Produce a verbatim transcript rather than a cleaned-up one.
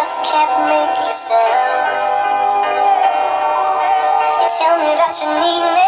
just can't make you sound. You tell me that you need me.